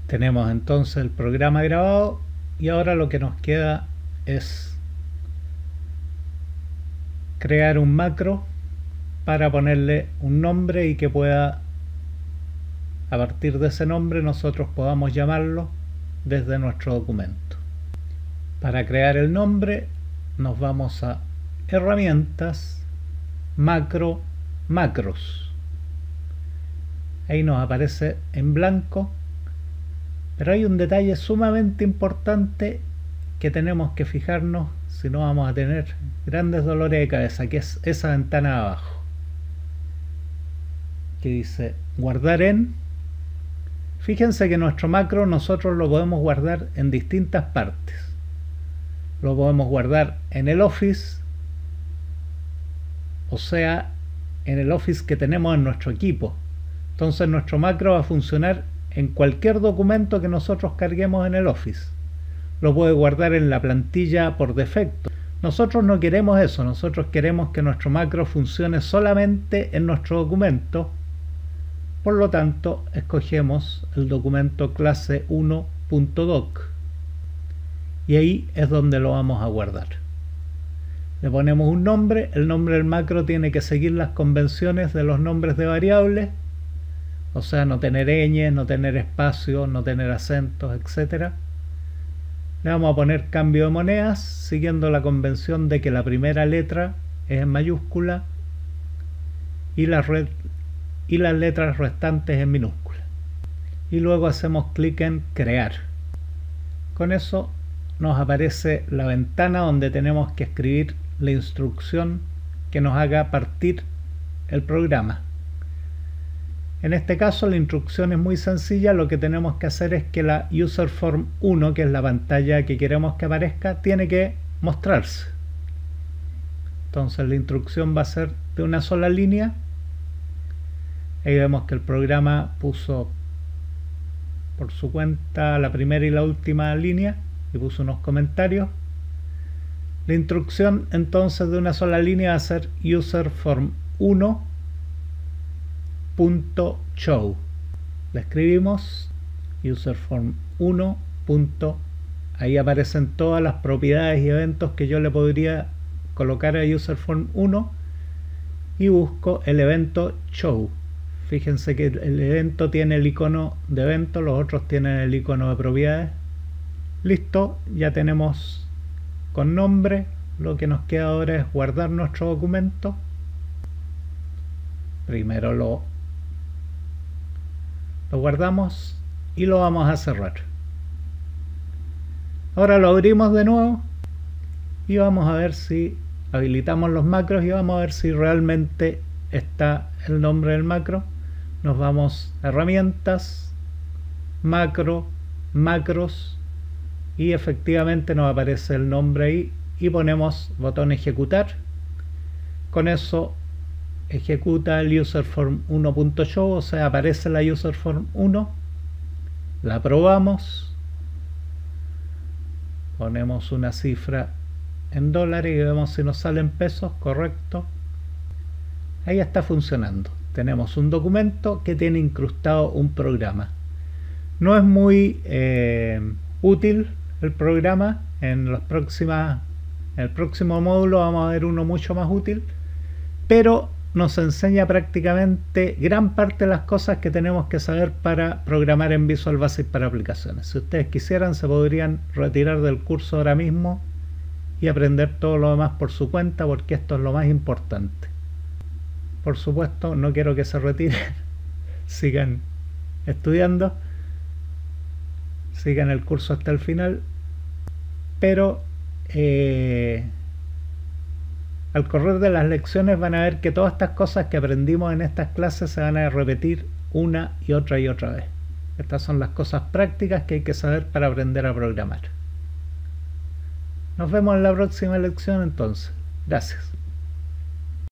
Tenemos entonces el programa grabado y ahora lo que nos queda es crear un macro para ponerle un nombre y que pueda, a partir de ese nombre, nosotros podamos llamarlo desde nuestro documento. Para crear el nombre nos vamos a herramientas, macro, macros. Ahí nos aparece en blanco, pero hay un detalle sumamente importante que tenemos que fijarnos, si no vamos a tener grandes dolores de cabeza, que es esa ventana de abajo que dice guardar en. Fíjense que nuestro macro nosotros lo podemos guardar en distintas partes. Lo podemos guardar en el Office, o sea, en el Office que tenemos en nuestro equipo. Entonces nuestro macro va a funcionar en cualquier documento que nosotros carguemos en el Office. Lo puede guardar en la plantilla por defecto. Nosotros no queremos eso, nosotros queremos que nuestro macro funcione solamente en nuestro documento. Por lo tanto, escogemos el documento clase 1.doc y ahí es donde lo vamos a guardar. Le ponemos un nombre, el nombre del macro tiene que seguir las convenciones de los nombres de variables, o sea, no tener ñes, no tener espacio, no tener acentos, etc. Le vamos a poner cambio de monedas, siguiendo la convención de que la primera letra es en mayúscula y las letras restantes en minúscula. Y luego hacemos clic en crear. Con eso nos aparece la ventana donde tenemos que escribir la instrucción que nos haga partir el programa. En este caso la instrucción es muy sencilla. Lo que tenemos que hacer es que la userform 1, que es la pantalla que queremos que aparezca, tiene que mostrarse. Entonces la instrucción va a ser de una sola línea. Ahí vemos que el programa puso por su cuenta la primera y la última línea y puso unos comentarios. La instrucción entonces de una sola línea va a ser userform1.show. La escribimos userform1. Ahí aparecen todas las propiedades y eventos que yo le podría colocar a userform1 y busco el evento show. Fíjense que el evento tiene el icono de evento, los otros tienen el icono de propiedades. Listo, ya tenemos con nombre. Lo que nos queda ahora es guardar nuestro documento. Primero lo guardamos y lo vamos a cerrar. Ahora lo abrimos de nuevo y vamos a ver si habilitamos los macros y vamos a ver si realmente está el nombre del macro. Nos vamos a herramientas, macro, macros y efectivamente nos aparece el nombre ahí y ponemos botón ejecutar. Con eso ejecuta el userform1.show, o sea, aparece la userform1, la probamos, ponemos una cifra en dólares y vemos si nos salen pesos. Correcto, ahí está funcionando. Tenemos un documento que tiene incrustado un programa. No es muy útil el programa. En el próximo módulo vamos a ver uno mucho más útil, pero nos enseña prácticamente gran parte de las cosas que tenemos que saber para programar en Visual Basic para aplicaciones. Si ustedes quisieran, se podrían retirar del curso ahora mismo y aprender todo lo demás por su cuenta, porque esto es lo más importante. Por supuesto, no quiero que se retiren, sigan estudiando, sigan el curso hasta el final, pero al correr de las lecciones van a ver que todas estas cosas que aprendimos en estas clases se van a repetir una y otra vez. Estas son las cosas prácticas que hay que saber para aprender a programar. Nos vemos en la próxima lección entonces. Gracias.